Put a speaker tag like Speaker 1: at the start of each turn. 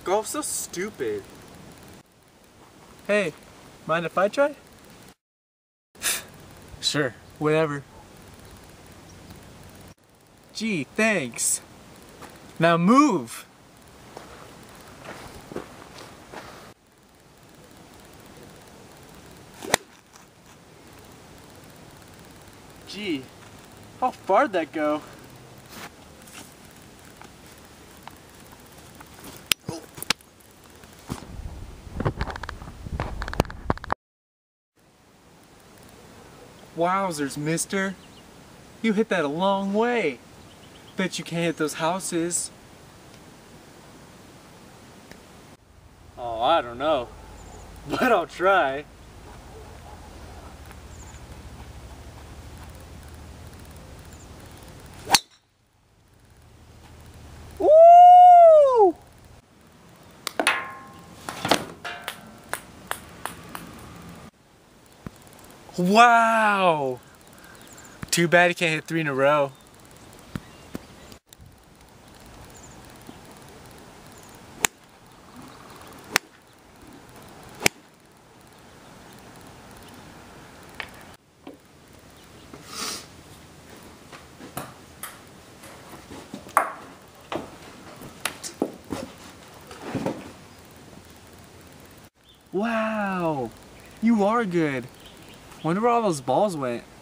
Speaker 1: Golf's so stupid.
Speaker 2: Hey, mind if I try?
Speaker 1: Sure.
Speaker 2: Whatever. Gee, thanks. Now move! Gee, how far'd that go? Wowzers, mister. You hit that a long way. Bet you can't hit those houses.
Speaker 1: Oh, I don't know. But I'll try. Woo!
Speaker 2: Wow! Too bad you can't hit 3 in a row. Wow! You are good. Wonder where all those balls went.